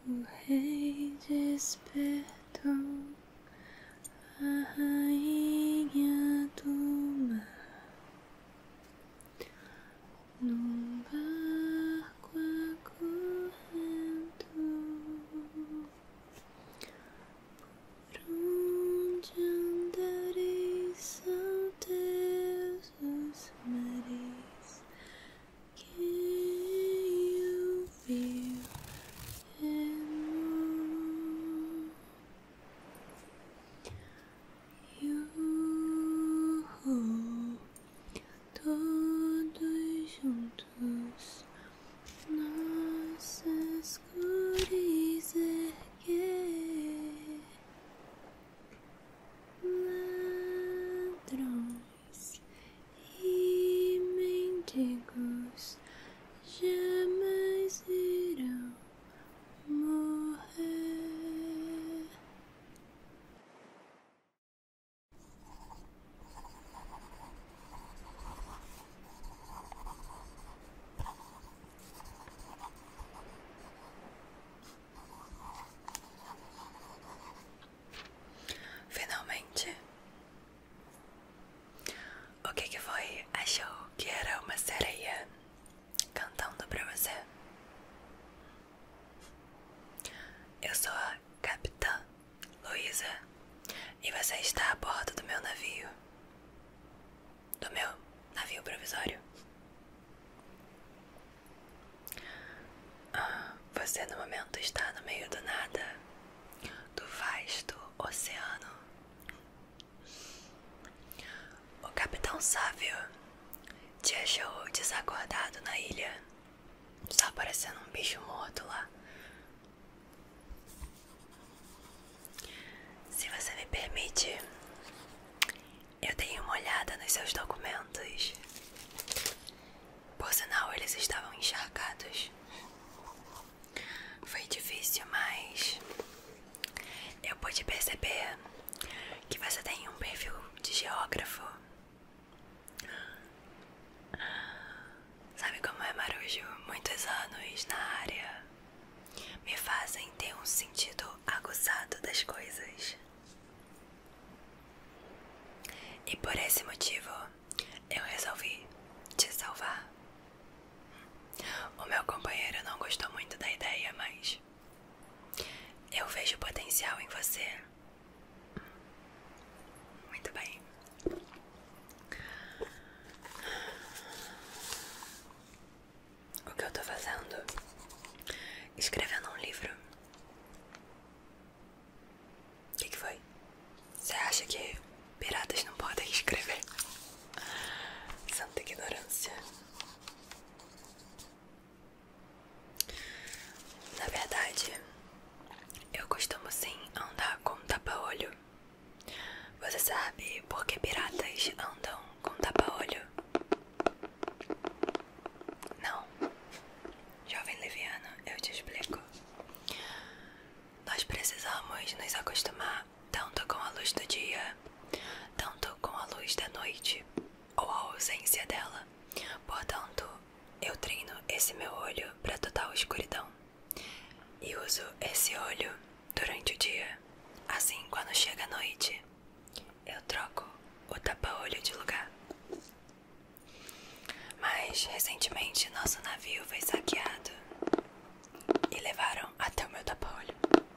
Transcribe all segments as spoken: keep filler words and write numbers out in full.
O rei despertou a rainha do mar num barco acorrentado. Por onde andareis são teus os mares, quem ouviu remou. Iuhu, todos juntos nossas cores erguer. Ladrões e mendigos jamais irão morrer. Finalmente. O que que foi? Achou que era uma sereia cantando pra você? Eu sou a Capitã Luísa e você está a bordo do meu navio. Do meu navio provisório. Ah, você no momento está no meio do nada, do vasto oceano. O Capitão Sábio te achou desacordado na ilha, só parecendo um bicho morto lá. Se você me permite, eu dei uma olhada nos seus documentos. Por sinal, eles estavam encharcados. Foi difícil, mas eu pude perceber que você tem um perfil de geógrafo. Sabe como é, Marujo? Muitos anos na área me fazem ter um sentido aguçado das coisas. E por esse motivo, eu resolvi te salvar. O meu companheiro não gostou muito da ideia, mas eu vejo potencial em você. Muito bem. O que eu tô fazendo? Escrevendo um livro. O que que foi? Você acha que piratas não podem escrever? Santa ignorância. Na verdade, eu costumo sim andar com tapa-olho. Você sabe por que piratas andam com tapa-olho? Não. Jovem leviano, eu te explico. Nós precisamos nos acostumar tanto com a luz do dia, tanto com a luz da noite, ou a ausência dela. Portanto, eu treino esse meu olho para total escuridão. E uso esse olho durante o dia. Assim, quando chega a noite, eu troco o tapa-olho de lugar. Mas, recentemente, nosso navio foi saqueado e levaram até o meu tapa-olho.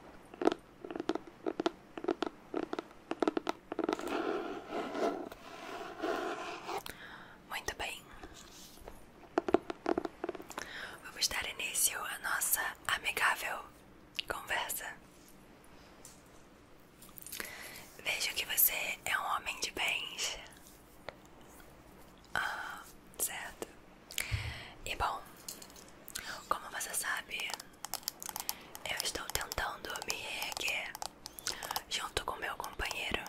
Muito bem. Vamos dar início à nossa amigável conversa. Vejo que você é um homem de bens. Ah, certo. E bom, como você sabe, eu estou tentando me reerguer junto com meu companheiro.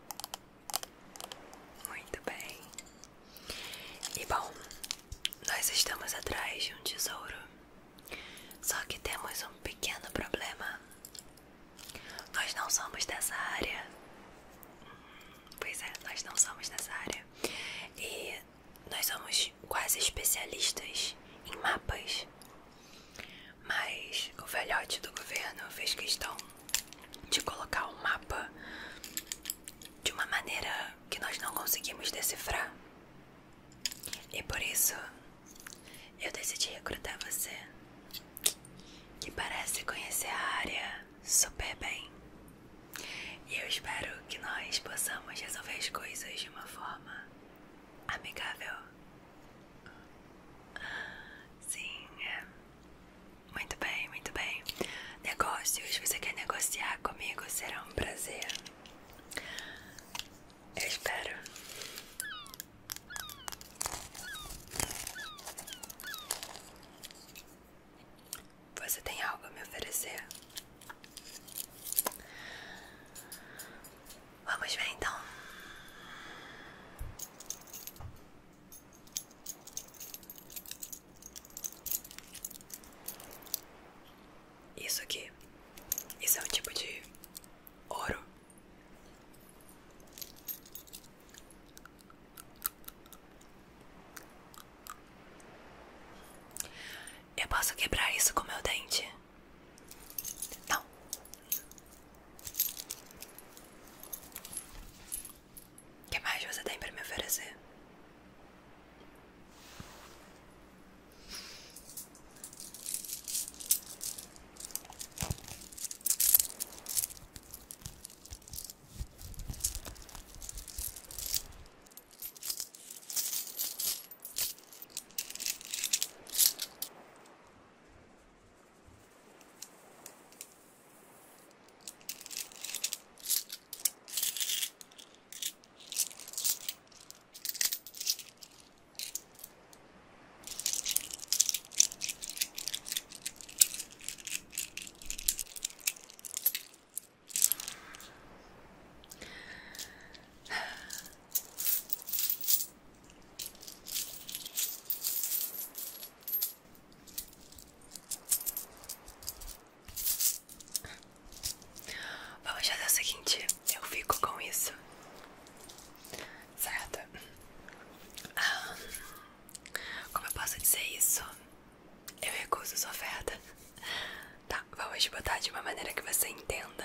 Muito bem. E bom, nós estamos atrás de um tesouro. Só que temos um pequeno problema. Nós não somos dessa área. Pois é, nós não somos dessa área. E nós somos quase especialistas em mapas. Mas o velhote do governo Liviano fez questão de colocar o mapa de uma maneira que nós não conseguimos decifrar. E por isso eu decidi recrutar você, que parece conhecer a área super bem. E eu espero que nós possamos resolver as coisas de uma forma amigável. Sim, é. Muito bem, muito bem. Negócios, você quer negociar comigo? Será um prazer. Eu espero. Você tem algo a me oferecer? Vamos ver então. Isso aqui, isso é um tipo de ouro. Eu posso quebrar isso com meu dente? Não. O que mais você tem para me oferecer? Vamos fazer o seguinte, eu fico com isso, certo? Ah, como eu posso dizer isso? Eu recuso sua oferta. Tá, vamos botar de uma maneira que você entenda.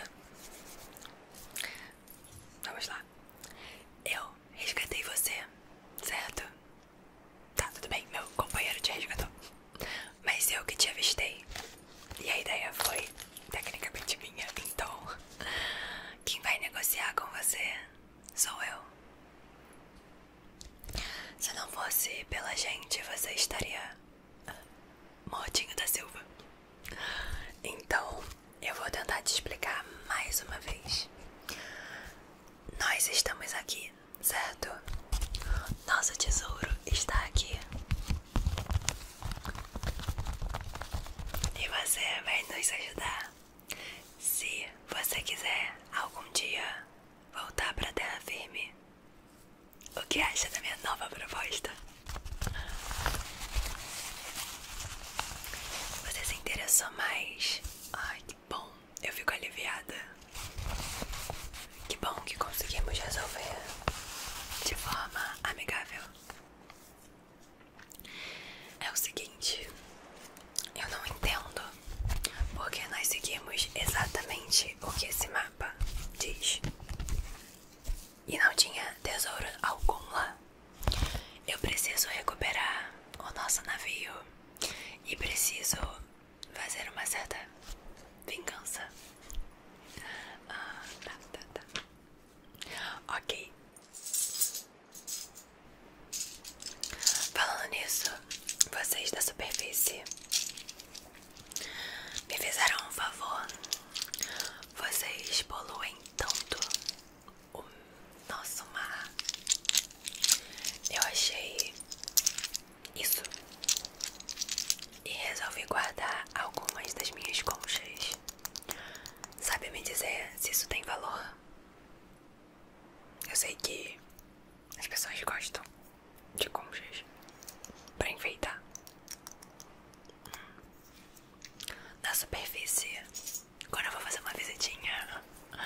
Vamos lá. Eu resgatei você, certo? Tá, tudo bem, meu companheiro te resgatou. Mas eu que te avistei. E a ideia foi tecnicamente minha, então quem vai negociar com você sou eu. Se não fosse pela gente, você estaria mortinho da Silva. Então, eu vou tentar te explicar mais uma vez. Nós estamos aqui, certo? Nosso tesouro está aqui. E você vai nos ajudar. Se você quiser algum dia voltar para a terra firme, o que acha da minha nova proposta? Você se interessou mais? Ai, que bom, eu fico aliviada. Que bom que conseguimos resolver de forma amigável. É o seguinte, eu não entendo porque nós seguimos exatamente o que esse mapa diz. E não tinha tesouro algum lá. Eu preciso recuperar o nosso navio e preciso fazer uma certa vingança. Ah, tá, tá, tá. Ok. Falando nisso, vocês da superfície me fizeram um favor. Vocês poluem tanto o nosso mar. Eu achei isso e resolvi guardar algumas das minhas conchas. Sabe me dizer se isso tem valor? Eu sei que as pessoas gostam de conchas pra enfeitar. Na superfície, quando eu vou fazer uma visitinha,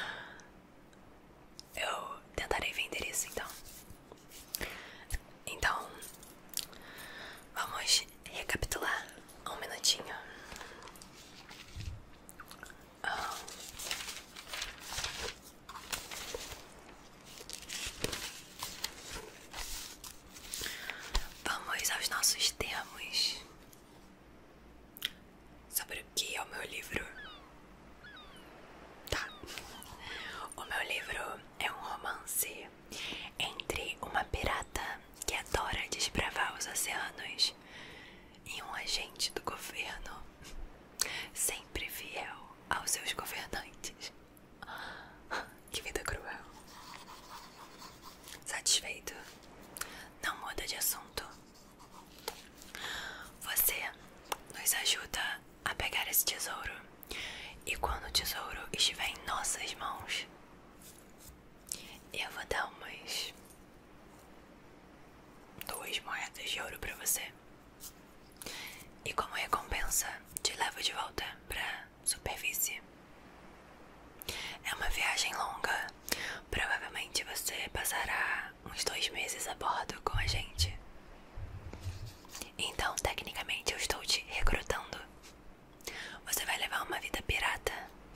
eu tentarei vender isso então. Então, vamos recapitular um minutinho. sobre o que é o meu livro? Tá. O meu livro é um romance entre uma pirata que adora desbravar os oceanos e um agente do governo, sempre fiel aos seus governantes. Que vida cruel. Satisfeito? Não muda de assunto. Você nos ajuda a pegar esse tesouro, e quando o tesouro estiver em nossas mãos, eu vou dar umas duas moedas de ouro pra você. E como recompensa, te levo de volta pra superfície. É uma viagem longa. Provavelmente você passará uns dois meses a bordo com a gente. Então, tecnicamente, eu estou te recrutando. Você vai levar uma vida pirata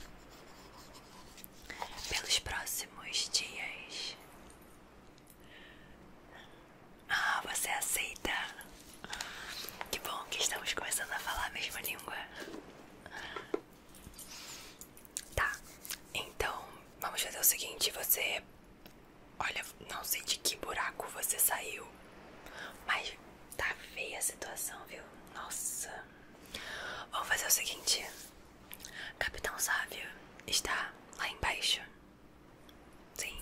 pelos próximos dias. Ah, você aceita? Que bom que estamos começando a falar a mesma língua. Tá, então vamos fazer o seguinte, você... Olha, não sei de que buraco você saiu, mas tá feia a situação, viu? Nossa. Vamos fazer o seguinte. Capitão Sábio está lá embaixo. Sim.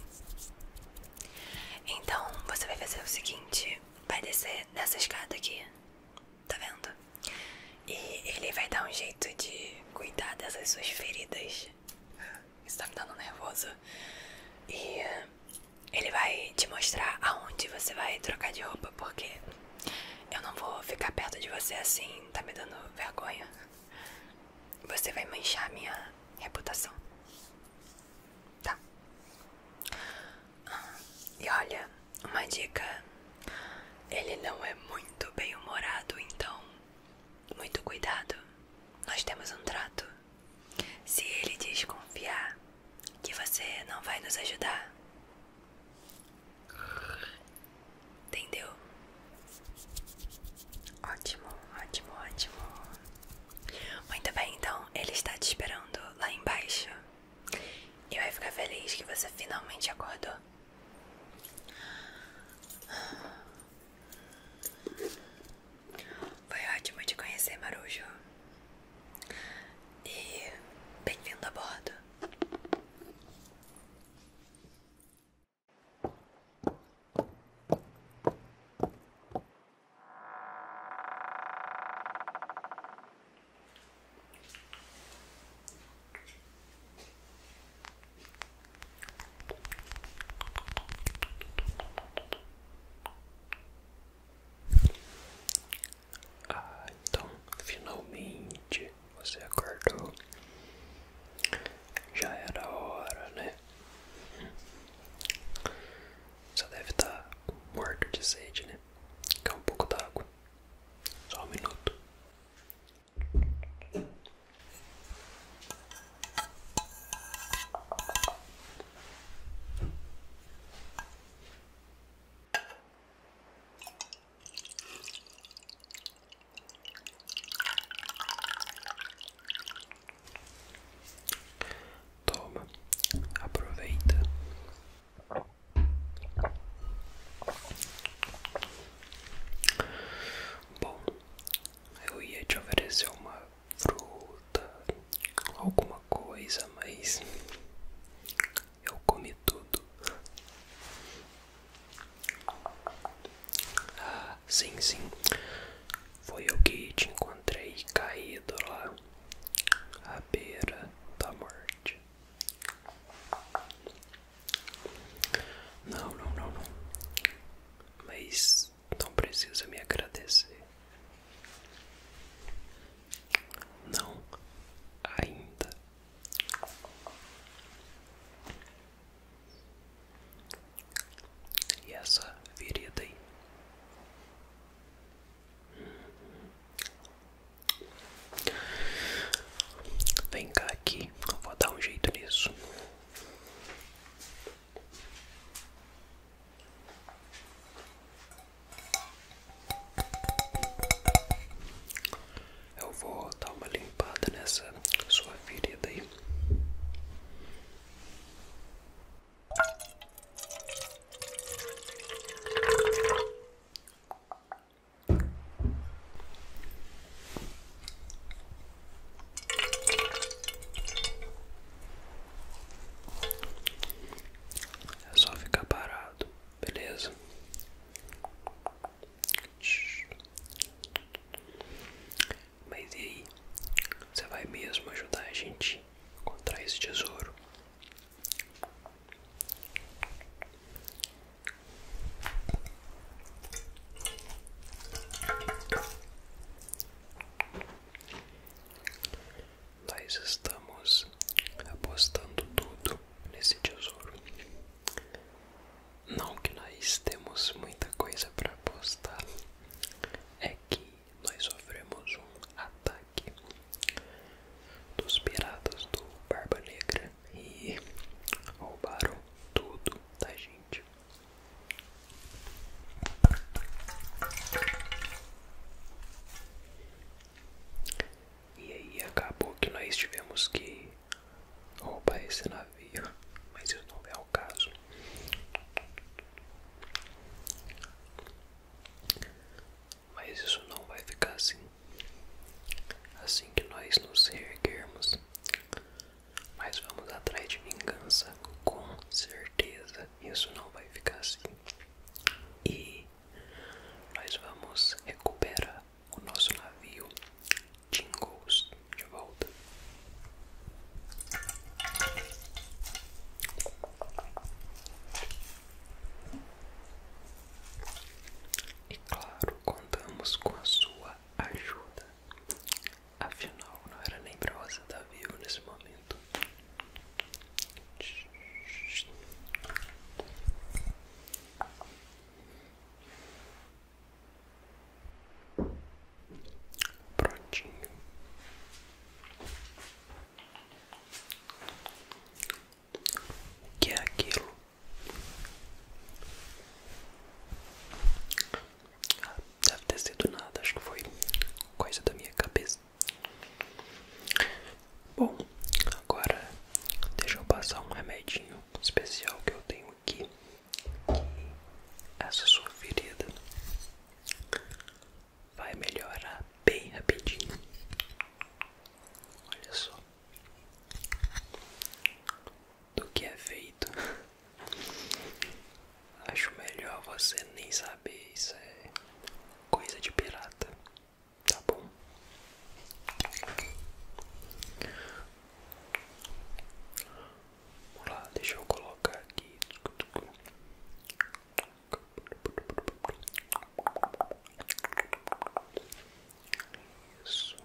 Então você vai fazer o seguinte. Vai descer nessa escada aqui. Tá vendo? E ele vai dar um jeito de cuidar dessas suas feridas. Isso tá me dando nervoso. E ele vai te mostrar aonde você vai trocar de roupa, porque eu não vou ficar perto de você assim, tá me dando vergonha. Você vai manchar minha reputação. Tá. E olha, uma dica. Ele não é muito bem-humorado, então muito cuidado. Nós temos um trato. Se ele desconfiar que você não vai nos ajudar, entendeu? Ótimo, ótimo, ótimo. Muito bem, então ele está te esperando lá embaixo e vai ficar feliz que você finalmente acordou. Foi ótimo te conhecer, Marujo. E bem-vindo a bordo. Ah, então finalmente você acordou. Já era hora, né? Você deve estar morto de sede, né? Quer um pouco d'água? Só um minuto. Toma, aproveita. Bom, eu ia te oferecer uma fruta, alguma coisa, mas eu comi tudo. Ah, sim, sim. Foi eu que te encontrei caído lá à beira da morte. Não, não, não, não. Mas não precisa me agradecer. Não, ainda. mesmo ajudar a gente a encontrar esse tesouro. Nós estamos apostando tudo nesse tesouro. Não que nós temos muita coisa para apostar, é que nós sofremos um ataque dos piratas do Barba Negra e roubaram tudo da gente. E aí acabou que nós tivemos que roubar esse navio, mas isso não é o caso. Mas isso não vai ficar assim. Assim que nós nos reerguermos, mas vamos atrás de vingança, com certeza. Isso não vai ficar assim. E nós vamos recuperar o nosso navio Jingles de volta. E claro, contamos com a sua ajuda. Afinal, não era nem pra você estar vivo nesse momento. Prontinho. O que é aquilo? Ah, deve ter sido nada, acho que foi coisa da minha cabeça. Bom, agora deixa eu passar um remedinho especial que eu tenho aqui. Essa sua ferida vai melhorar bem rapidinho. Olha só do que é feito. Acho melhor você nem saber, isso é coisa de pirata, tá bom? Vamos lá, deixa eu colocar aqui. Isso.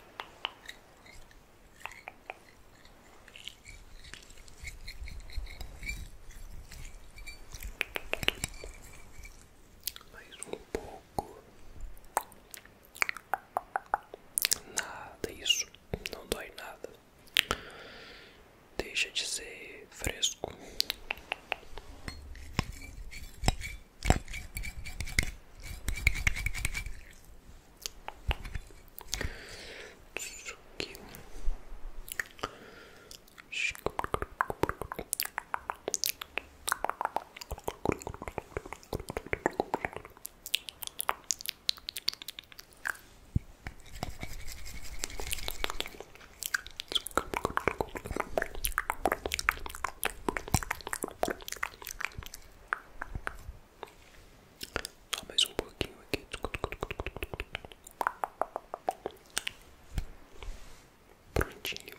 Mais um pouco. Nada, isso não dói nada. Deixa de ser fresco. Isso aqui. Só mais um pouquinho aqui. Prontinho.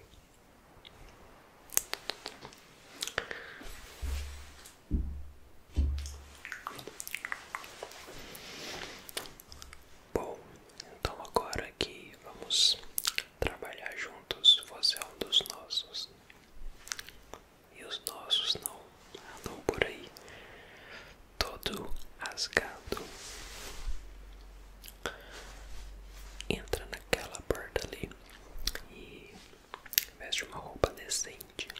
Bom, então agora aqui vamos trabalhar juntos. Você é um dos nossos. E os nossos não andam por aí todo rasgado. Entra naquela porta ali e veste uma roupa decente.